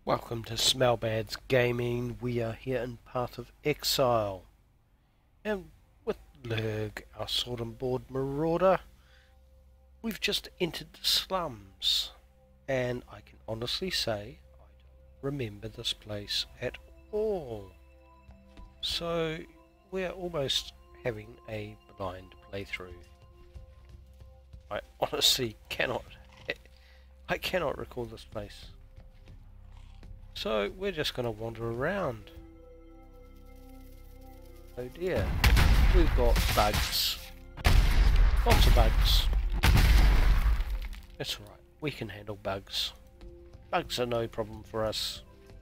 Welcome to Smellbad's Gaming. We are here in Path of Exile. And with Luurg, our sword and board Marauder, we've just entered the slums. And I can honestly say, I don't remember this place at all. So, we're almost having a blind playthrough. I honestly cannot recall this place. So we're just going to wander around. Oh dear, we've got bugs. Lots of bugs. That's alright, we can handle bugs. Bugs are no problem for us.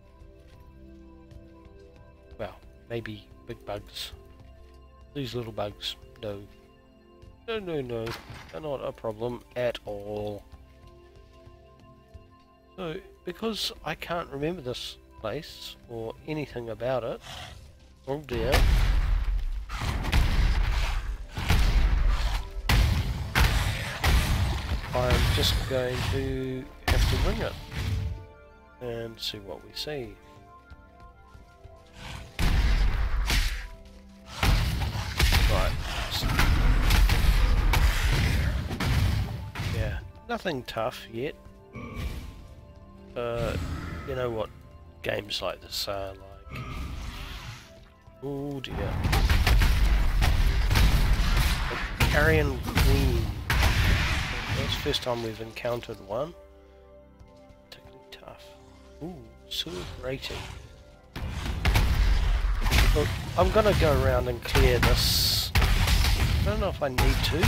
Well, maybe big bugs. These little bugs, no. No, they're not a problem at all. So, because I can't remember this place or anything about it, oh dear, I'm just going to have to wing it and see what we see. Right. Yeah, nothing tough yet. You know what games like this are like. Oh dear. A carrion queen. That's the first time we've encountered one. Particularly tough. Ooh, sewer grating. Look, I'm gonna go around and clear this. I don't know if I need to.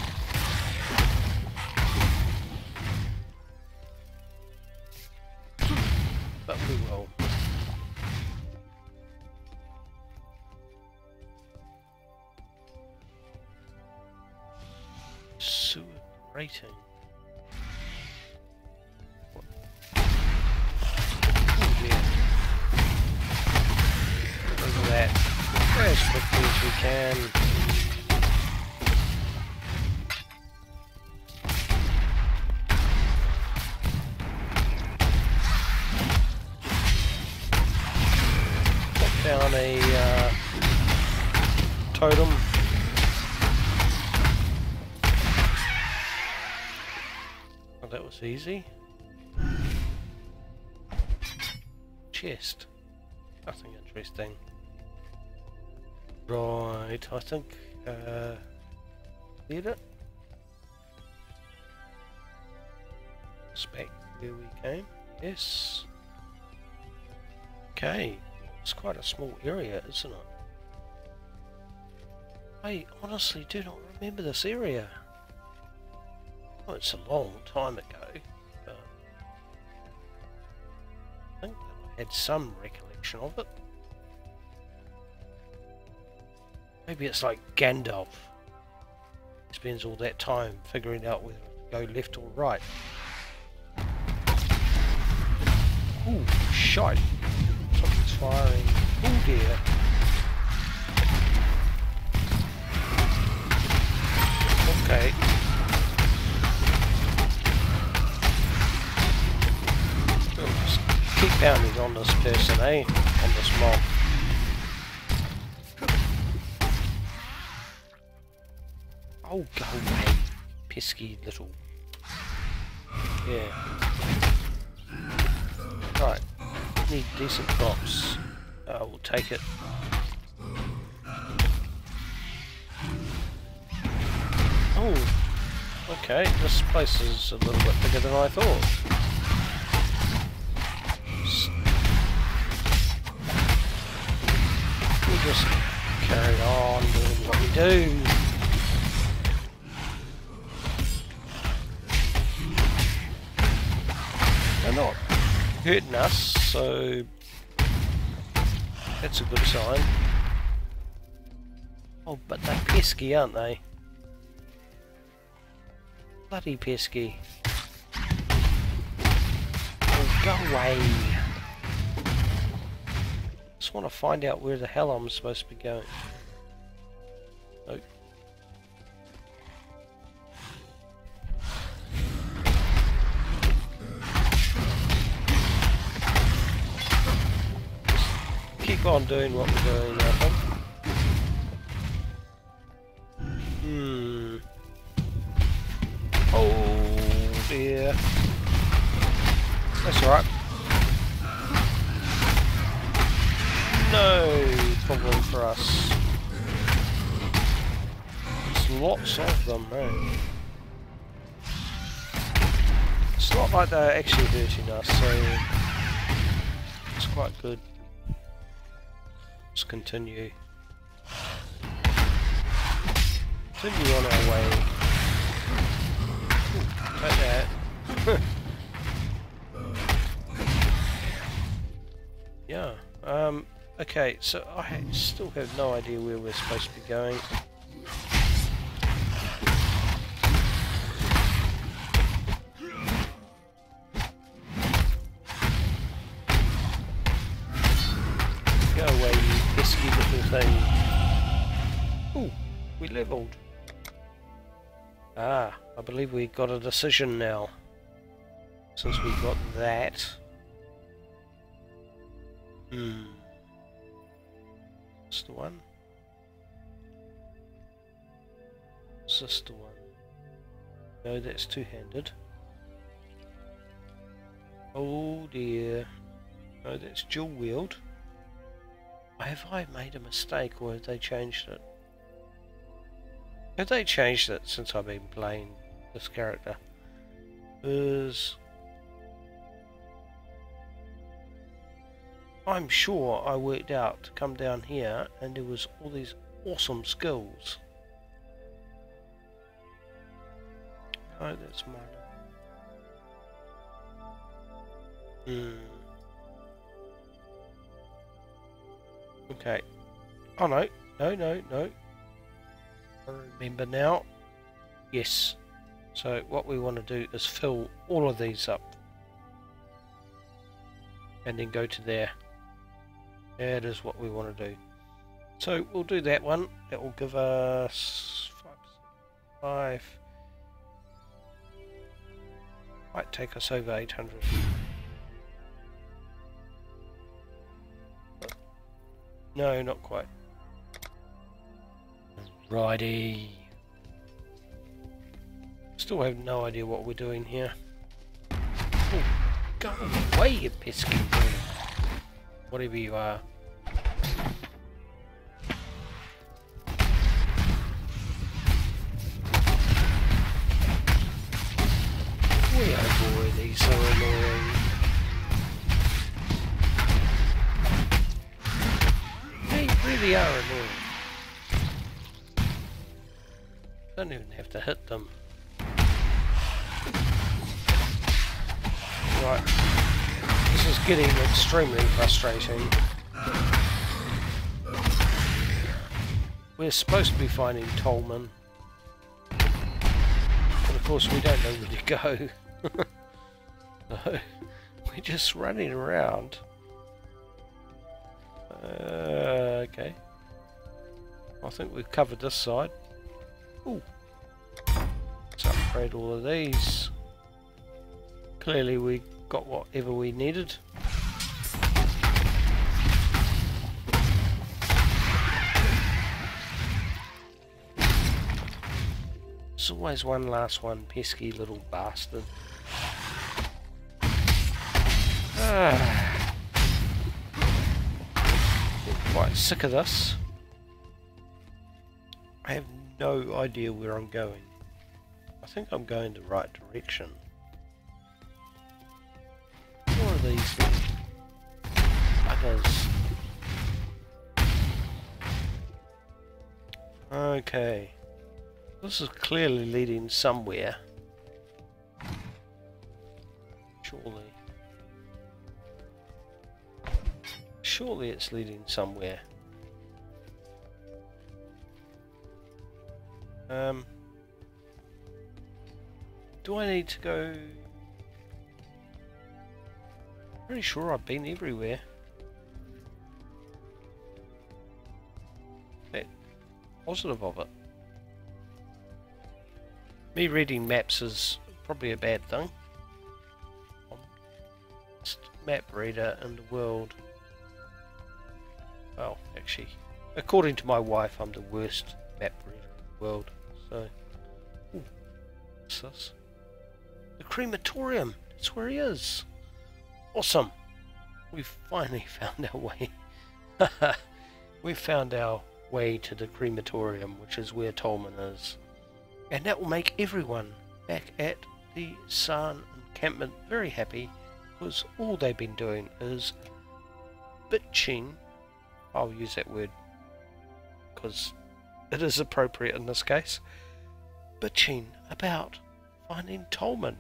But we will. Sewer grating. What? Oh dear. Look at that. As quickly as we can. Down a totem. Oh, that was easy. Chest. Nothing interesting. Right, I think cleared it. It's back where we came. Yes. Okay. It's quite a small area, isn't it? I honestly do not remember this area. Well, it's a long time ago, but I think that I had some recollection of it. Maybe it's like Gandalf. He spends all that time figuring out whether to go left or right. Ooh, shite. Something's firing. Oh dear. Okay. We'll just keep pounding on this person, eh? On this mob. Oh, go away. Pesky little. Yeah. Right. Need decent crops. We'll take it. Oh, okay. This place is a little bit bigger than I thought. We'll just carry on doing what we do. They're not hurting us, so that's a good sign. Oh, but they're pesky, aren't they? Bloody pesky. Oh, go away. Just want to find out where the hell I'm supposed to be going. Nope. keep on doing what we're doing, I think. Oh dear. That's alright. No problem for us. There's lots of them, eh? It's not like they're actually hurting us, so it's quite good. Let's continue. Continue on our way. Ooh, like that. Yeah. Okay, so I still have no idea where we're supposed to be going. Go away, you pesky little thing. Ooh, we leveled. Ah, I believe we got a decision now. Since we got that. Is the one? Is this the one? No, that's two-handed. Oh dear. No, that's dual-wield. Have I made a mistake, or have they changed it? Have they changed it since I've been playing this character? I'm sure I worked out to come down here and there was all these awesome skills. Oh, that's mine. Okay. Oh no. No. I remember now. Yes. So what we want to do is fill all of these up. And then go to there. That is what we want to do. So we'll do that one. That will give us 5. Might take us over 800. No, not quite. Righty. Still have no idea what we're doing here. Oh, go away, you pesky thing. Whatever you are. Oh boy, these are annoying. They really are annoying. Don't even have to hit them. Right. This is getting extremely frustrating. We're supposed to be finding Tolman. But of course we don't know where to go. No, we're just running around. Okay. I think we've covered this side. Ooh. Let's upgrade all of these. Clearly we got whatever we needed. There's always one last one, pesky little bastard. I'm quite sick of this. I have no idea where I'm going. I think I'm going the right direction. What are these buggers? Okay. This is clearly leading somewhere. Surely. Surely it's leading somewhere. Do I need to go? Pretty sure I've been everywhere. That positive of it. Me reading maps is probably a bad thing. Map reader in the world. Well, actually, according to my wife, I'm the worst map reader in the world. So, ooh, what's this? The Crematorium. That's where he is. Awesome. We've finally found our way. We found our way to the Crematorium, which is where Tolman is. And that will make everyone back at the Sarn Encampment very happy, because all they've been doing is bitching. I'll use that word because it is appropriate in this case. Bitching about finding Tolman.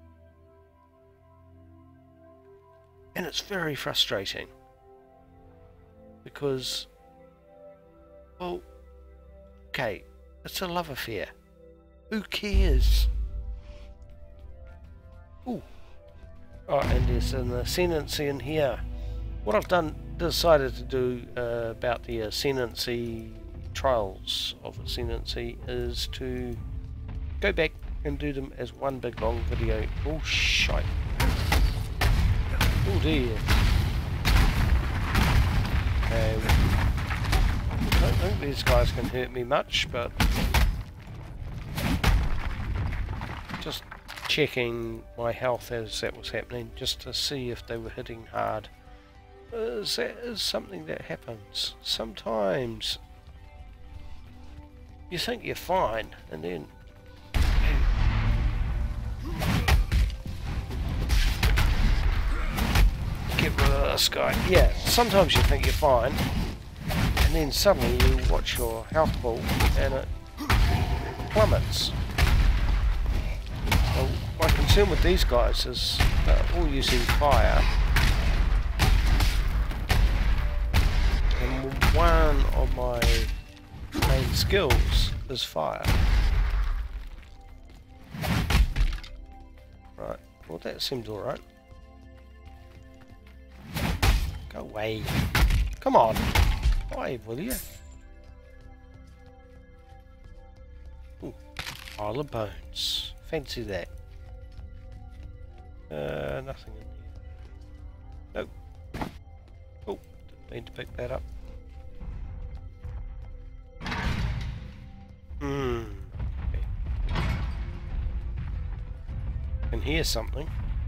And it's very frustrating because, well, okay, it's a love affair. Who cares? Ooh. Oh, and there's an ascendancy in here. What I've decided to do about the ascendancy trials of ascendancy is to go back and do them as one big long video. Oh shite. Oh dear. I don't think these guys can hurt me much, but just checking my health as that was happening, just to see if they were hitting hard. That is something that happens sometimes. You think you're fine, and then get rid of this guy. Yeah, sometimes you think you're fine, and then suddenly you watch your health pool and it plummets. Well, my concern with these guys is they're all using fire, and one of my main skills is fire. Right, well that seems alright. Go away. Come on. Why, will you? Ooh, pile of bones. Fancy that. Nothing in here. Nope. Oh, didn't mean to pick that up. Okay. Can hear something.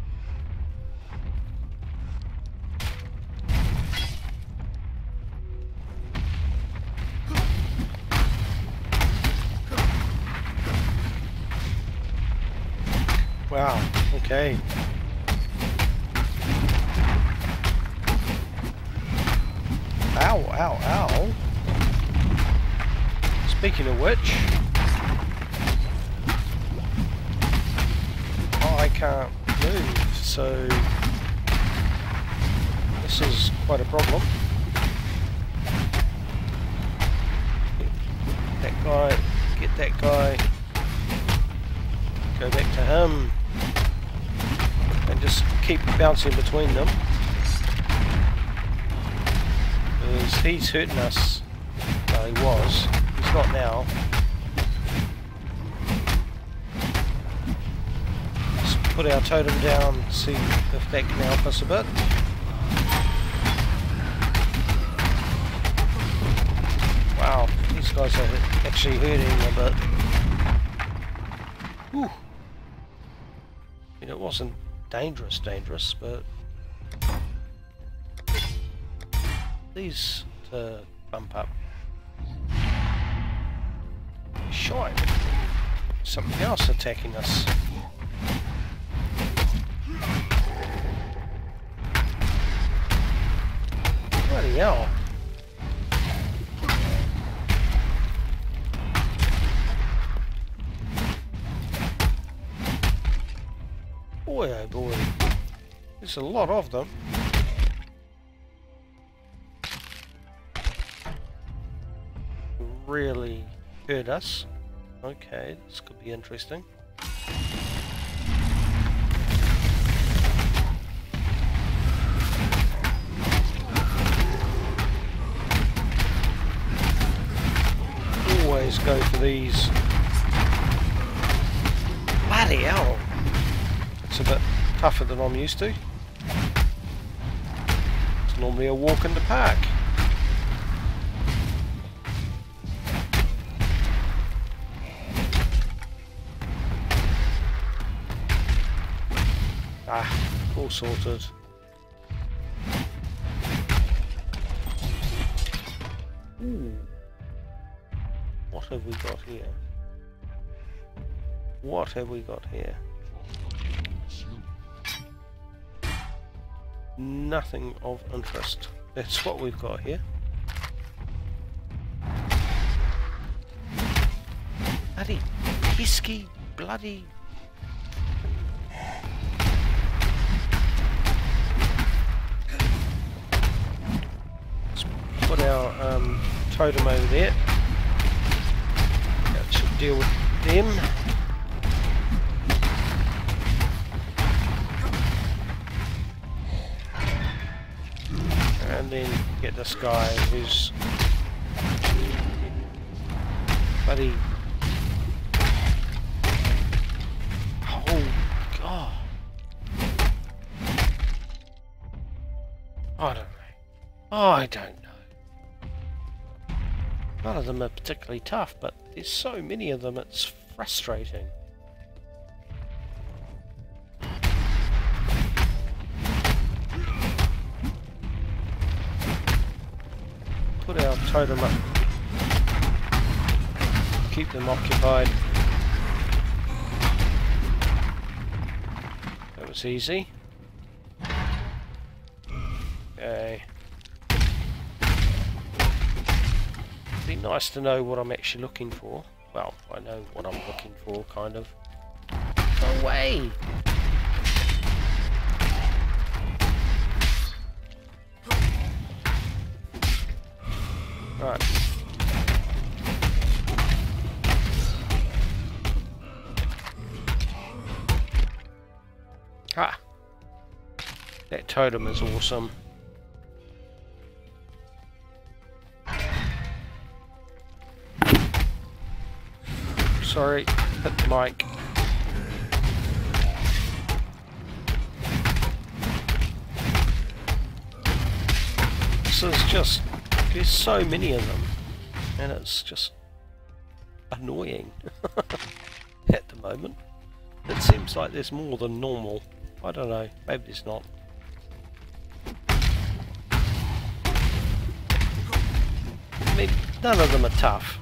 Wow, okay. Ow, ow, ow. Speaking of which, I can't move, so this is quite a problem. That guy, get that guy, go back to him, and just keep bouncing between them, because he's hurting us. No, he was. He's not now. Let's put our totem down, see if that can help us a bit. Wow, these guys are actually hurting a bit. Whew. I mean, it wasn't dangerous, but these to bump up. Shite. Something else attacking us. Bloody hell. Boy, oh boy. There's a lot of them. Really hurt us. Okay, this could be interesting. Always go for these. Bloody hell. It's a bit tougher than I'm used to. It's normally a walk in the park. sorted. Ooh. What have we got here? What have we got here? Nothing of interest. That's what we've got here. Bloody pesky, bloody. Let's put our totem over there. That should deal with them. And then get this guy who's bloody. Oh god. I don't know. I don't know. None of them are particularly tough, but there's so many of them it's frustrating. Put our totem up. Keep them occupied. That was easy. Okay. It'd be nice to know what I'm actually looking for. Well, I know what I'm looking for, kind of. Go away! Right. Ah! That totem is awesome. Sorry, hit the mic. This is just... there's so many of them, and it's just annoying at the moment. It seems like there's more than normal. I don't know, maybe there's not. I mean, none of them are tough.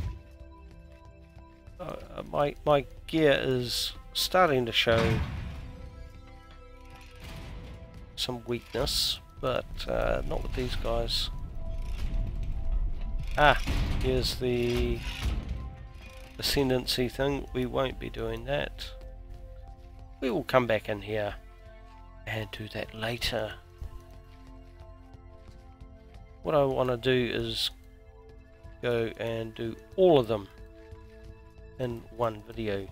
My gear is starting to show some weakness, but not with these guys. Ah, here's the ascendancy thing. We won't be doing that. We will come back in here and do that later. What I want to do is go and do all of them in one video.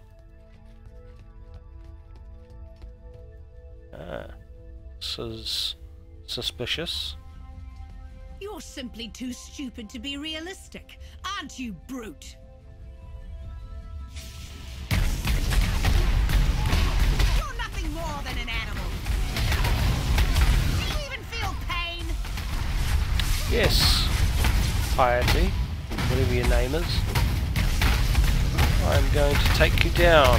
This is suspicious. You're simply too stupid to be realistic, aren't you, brute? You're nothing more than an animal. Do you even feel pain? Yes, piety, whatever your name is. I'm going to take you down.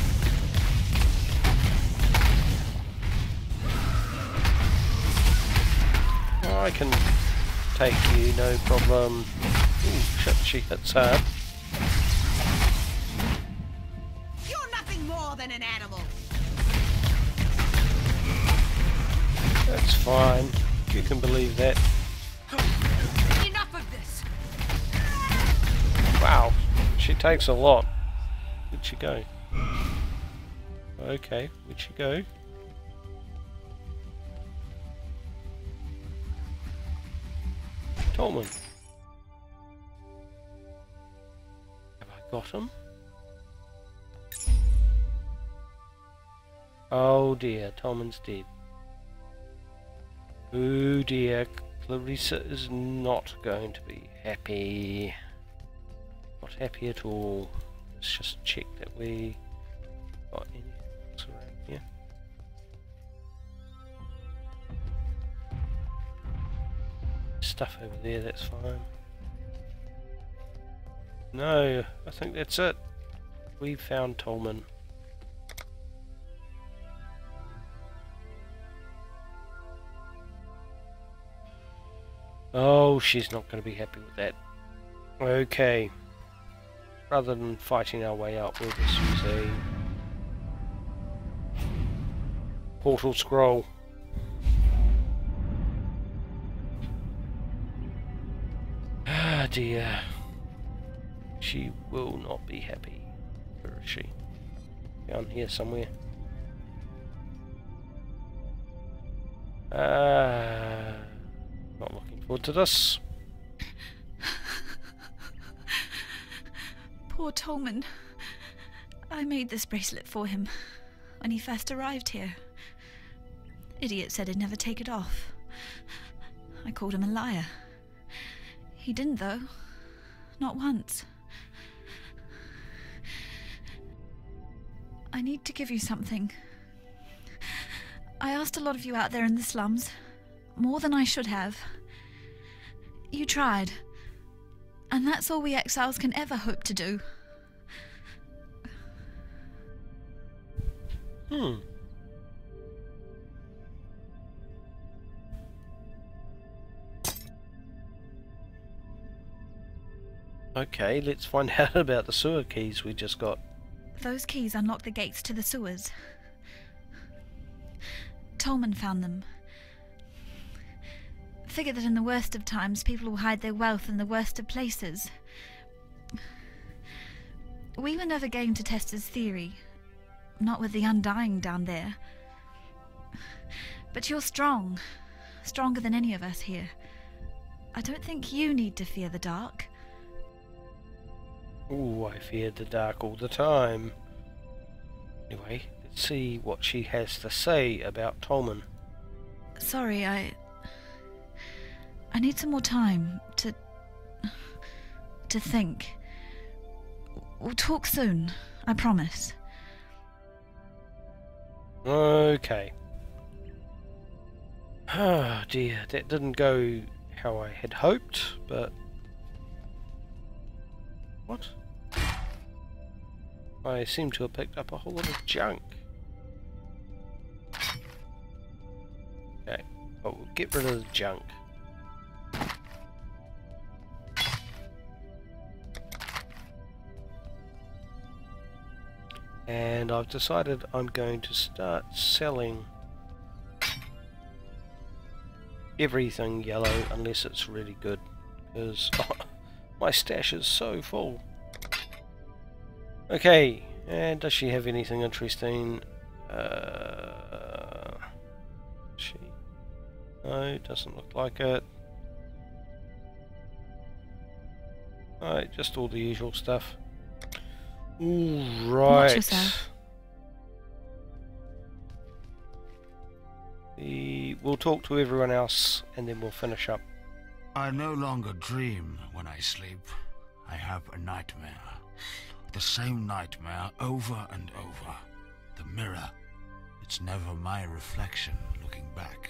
I can take you, no problem. Ooh, shit, she hits hard. You're nothing more than an animal. That's fine. You can believe that. Enough of this. Wow, she takes a lot. Where'd she go? Okay, where'd she go? Tolman. Have I got him? Oh dear, Tolman's dead. Oh dear, Clarissa is not going to be happy. Not happy at all. Let's just check that we got anything else around here. Stuff over there, that's fine. No, I think that's it. We found Tolman. Oh, she's not going to be happy with that. Okay. Rather than fighting our way out, we'll just use a portal scroll. Ah dear. She will not be happy. Where is she? Down here somewhere. Not looking forward to this. Poor Tolman. I made this bracelet for him when he first arrived here. Idiot said he'd never take it off. I called him a liar. He didn't, though. Not once. I need to give you something. I asked a lot of you out there in the slums, more than I should have. You tried, and that's all we exiles can ever hope to do. Okay, let's find out about the sewer keys we just got. Those keys unlock the gates to the sewers. Tolman found them. Figure that in the worst of times, people will hide their wealth in the worst of places. We were never game to test his theory. Not with the Undying down there. But you're strong. Stronger than any of us here. I don't think you need to fear the dark. Ooh, I feared the dark all the time. Anyway, let's see what she has to say about Tolman. Sorry, I need some more time to think. We'll talk soon, I promise. Okay. Ah dear, that didn't go how I had hoped, but... What? I seem to have picked up a whole lot of junk. Okay, well, we'll get rid of the junk. And I've decided I'm going to start selling everything yellow unless it's really good, because my stash is so full. Okay, and does she have anything interesting? She? No, doesn't look like it. Alright, just all the usual stuff. Ooh, right. Watch yourself. We'll talk to everyone else and then we'll finish up. I no longer dream when I sleep. I have a nightmare. The same nightmare over and over. The mirror. It's never my reflection looking back.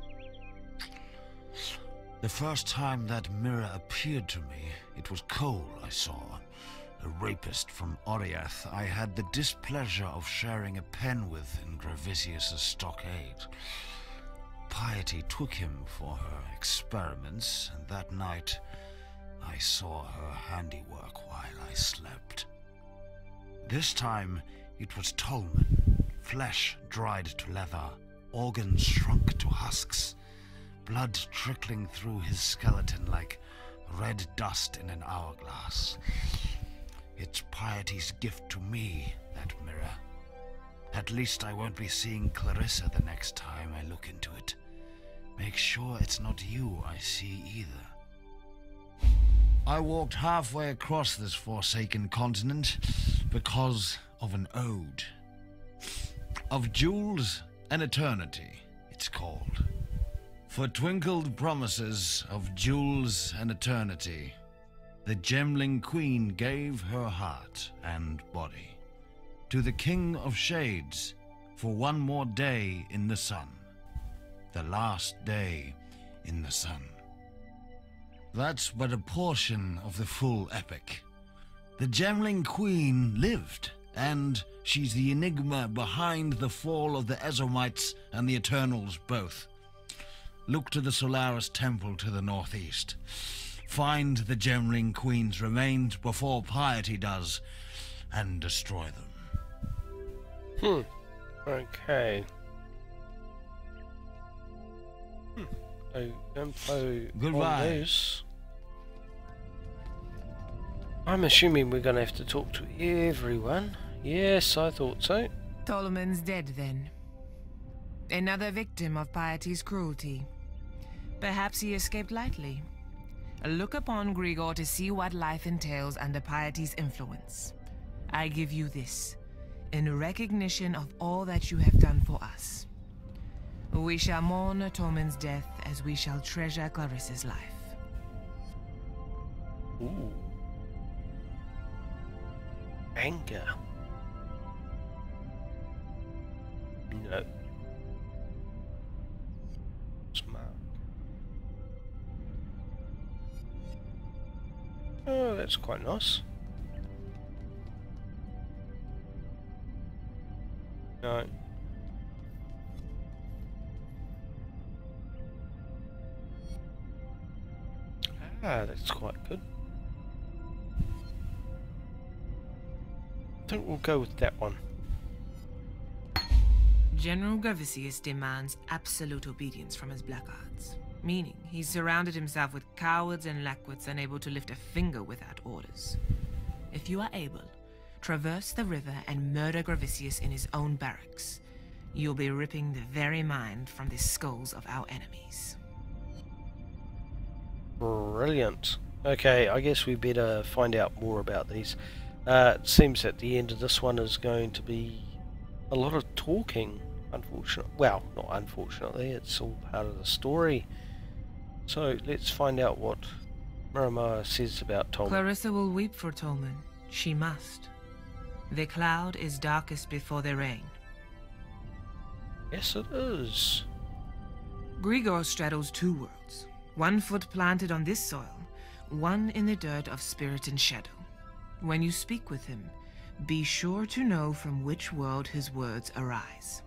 The first time that mirror appeared to me, it was Cole I saw. A rapist from Oriath I had the displeasure of sharing a pen with in Gravisius's stockade. Piety took him for her experiments, and that night I saw her handiwork while I slept. This time it was Tolman, flesh dried to leather, organs shrunk to husks, blood trickling through his skeleton like red dust in an hourglass. It's Piety's gift to me, that mirror. At least I won't be seeing Clarissa the next time I look into it. Make sure it's not you I see either. I walked halfway across this forsaken continent because of an ode. Of jewels and eternity, it's called. For twinkled promises of jewels and eternity, the Gemling Queen gave her heart and body to the King of Shades for one more day in the sun. The last day in the sun. That's but a portion of the full epic. The Gemling Queen lived, and she's the enigma behind the fall of the Ezomites and the Eternals both. Look to the Solaris Temple to the northeast. Find the Gemling Queen's remains before piety does, and destroy them. Okay. So, info Goodbye. on this. I'm assuming we're going to have to talk to everyone. Yes, I thought so. Tolman's dead then. Another victim of piety's cruelty. Perhaps he escaped lightly. Look upon Grigor to see what life entails under piety's influence. I give you this, in recognition of all that you have done for us. We shall mourn Tolman's death as we shall treasure Clarissa's life. Ooh. Anger. No. Smart. Oh, that's quite nice. No. Ah, that's quite good. I think we'll go with that one. General Gravisius demands absolute obedience from his blackguards, meaning he's surrounded himself with cowards and lackwits unable to lift a finger without orders. If you are able, traverse the river and murder Gravisius in his own barracks. You'll be ripping the very mind from the skulls of our enemies. Brilliant. Okay, I guess we better find out more about these. It seems that the end of this one is going to be a lot of talking, unfortunately. Well, not unfortunately, it's all part of the story. So let's find out what Marauder says about Tolman. Clarissa will weep for Tolman. She must. The cloud is darkest before the rain. Yes, it is. Grigor straddles two worlds. One foot planted on this soil, one in the dirt of spirit and shadow. When you speak with him, be sure to know from which world his words arise.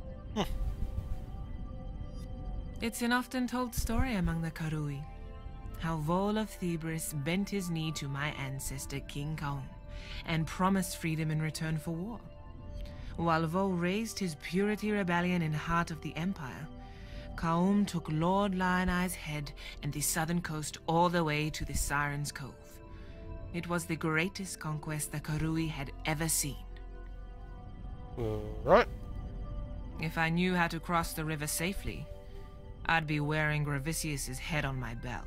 It's an often told story among the Karui, how Vol of Thebris bent his knee to my ancestor King Kaum and promised freedom in return for war. While Vol raised his purity rebellion in heart of the Empire, Kaum took Lord Lion-Eye's head and the southern coast all the way to the Siren's Cove. It was the greatest conquest the Karui had ever seen. Right. If I knew how to cross the river safely, I'd be wearing Gravisius's head on my belt.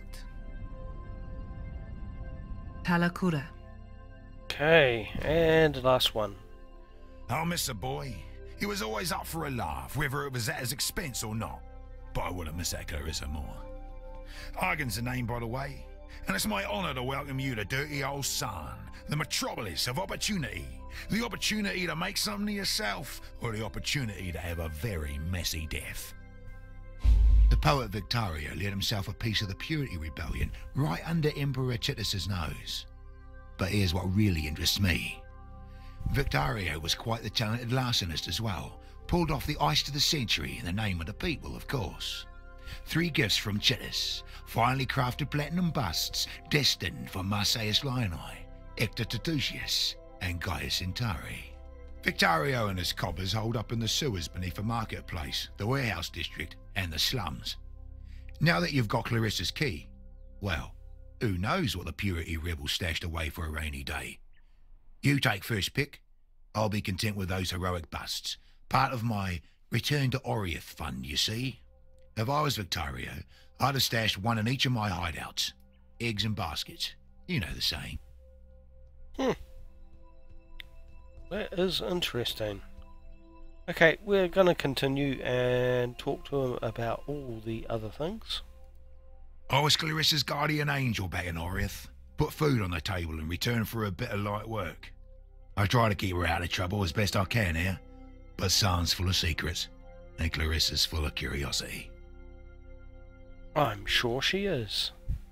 Talakura. Okay, and last one. I'll miss a boy. He was always up for a laugh, whether it was at his expense or not. But I wouldn't miss that Clarissa more. Argan's the name, by the way, and it's my honour to welcome you to dirty old Sarn, the metropolis of opportunity. The opportunity to make something of yourself, or the opportunity to have a very messy death. The poet Victario led himself a piece of the Purity Rebellion right under Emperor Titus's nose. But here's what really interests me. Victario was quite the talented larcenist as well. Pulled off the ice to the century in the name of the people, of course. 3 gifts from Titus, finely crafted platinum busts destined for Marseilles Lion-Eye, Hector Titusius, and Gaius Centauri. Victario and his coppers hold up in the sewers beneath the marketplace, the warehouse district, and the slums. Now that you've got Clarissa's key, well, who knows what the Purity rebels stashed away for a rainy day. You take first pick. I'll be content with those heroic busts. Part of my Return to Oriath fund, you see. If I was Victario, I'd have stashed one in each of my hideouts. Eggs and baskets. You know the saying. That is interesting. Okay, we're going to continue and talk to him about all the other things. I was Clarissa's guardian angel back in Oriath. Put food on the table in return for a bit of light work. I try to keep her out of trouble as best I can here, but Sarn's full of secrets, and Clarissa's full of curiosity. I'm sure she is.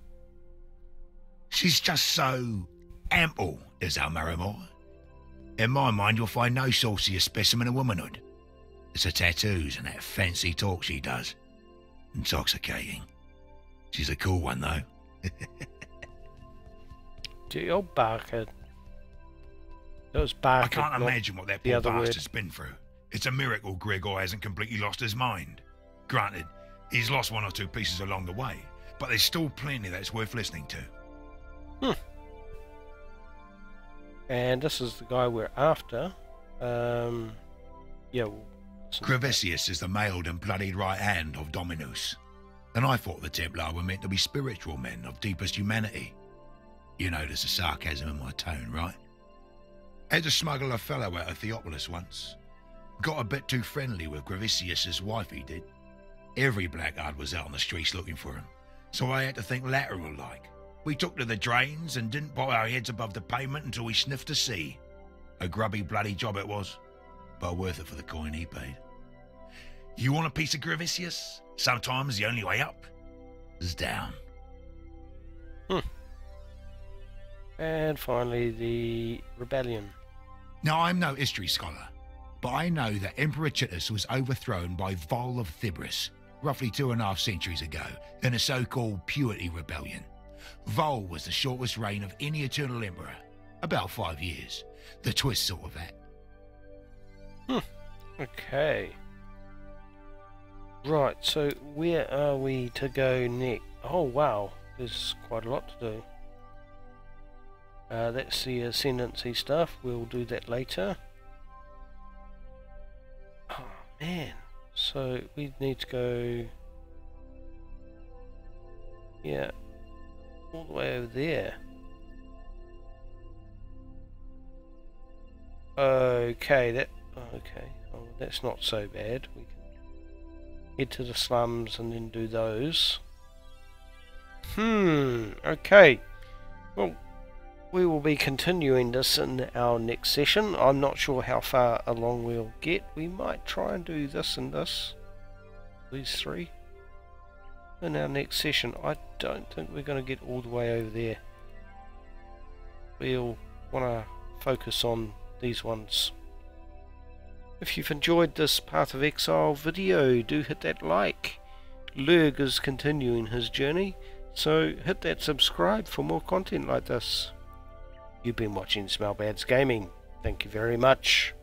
She's just so ample, is our Marauder. In my mind, you'll find no saucier specimen of womanhood. It's the tattoos and that fancy talk she does. Intoxicating. She's a cool one, though. Oh, Barker. That was Barker. I can't imagine what that the poor other word. bastard's been through. It's a miracle Gregor hasn't completely lost his mind. Granted, he's lost one or two pieces along the way, but there's still plenty that's worth listening to. And this is the guy we're after. Yeah. Gravisius is the mailed and bloodied right hand of Dominus. And I thought the Templar were meant to be spiritual men of deepest humanity. You notice the sarcasm in my tone, right? Had to smuggle a fellow out of Theopolis once. Got a bit too friendly with Gravisius's wife, he did. Every blackguard was out on the streets looking for him, so I had to think lateral-like. We took to the drains and didn't put our heads above the pavement until we sniffed the sea. A grubby bloody job it was, but worth it for the coin he paid. You want a piece of Gravisius? Sometimes the only way up is down. And finally, the rebellion. Now, I'm no history scholar, but I know that Emperor Chitus was overthrown by Vol of Thibris roughly 2.5 centuries ago in a so-called Purity Rebellion. Vol was the shortest reign of any Eternal Emperor, about 5 years. The twist sort of that. Okay. Right, so where are we to go next? Oh wow, there's quite a lot to do. That's the Ascendancy stuff, we'll do that later. Oh man, so we need to go... Yeah, all the way over there. Okay, oh, that's not so bad. We can head to the slums and then do those. Okay. Well, we will be continuing this in our next session. I'm not sure how far along we'll get. We might try and do this and this. These three. In our next session. I don't think we're going to get all the way over there. We'll want to focus on these ones. If you've enjoyed this Path of Exile video, do hit that like. Luurg is continuing his journey, so hit that subscribe for more content like this. You've been watching Smellbads Gaming. Thank you very much.